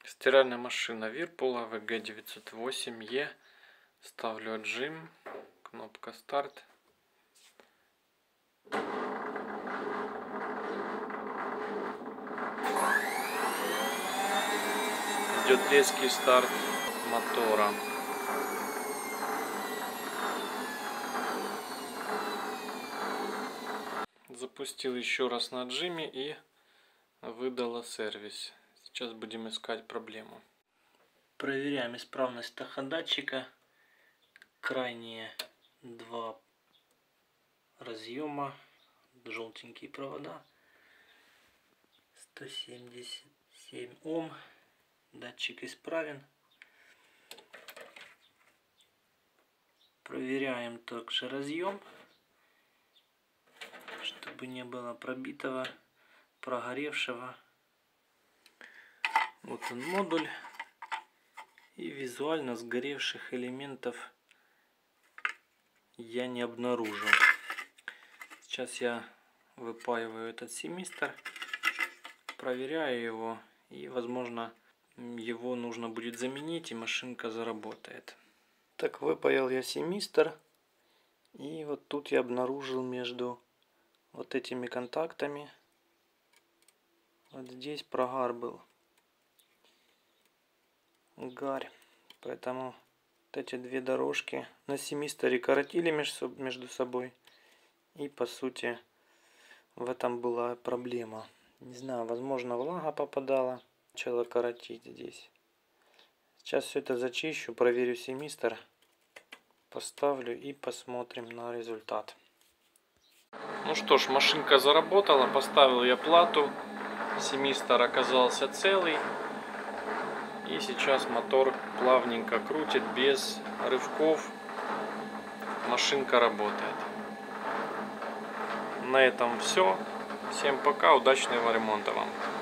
Стиральная машина Whirlpool VG908E. Ставлю отжим. Кнопка старт. Идет резкий старт мотора. Запустил еще раз на отжиме и выдала сервис. Сейчас будем искать проблему. Проверяем исправность таходатчика. Крайние два разъема, желтенькие провода. 177 Ом. Датчик исправен. Проверяем также разъем, чтобы не было пробитого, прогоревшего. Вот он модуль. И визуально сгоревших элементов я не обнаружил. Сейчас я выпаиваю этот семистр, проверяю его, и возможно его нужно будет заменить, и машинка заработает. Так, выпаял я семистр, и вот тут я обнаружил между вот этими контактами, вот здесь прогар был. Гарь. Поэтому вот эти две дорожки на семистре коротили между собой. И по сути в этом была проблема. Не знаю, возможно влага попадала. Начала коротить здесь. Сейчас все это зачищу, проверю семистр. Поставлю и посмотрим на результат. Ну что ж, машинка заработала. Поставил я плату. Семистр оказался целый. И сейчас мотор плавненько крутит, без рывков. Машинка работает. На этом все. Всем пока, удачного ремонта вам.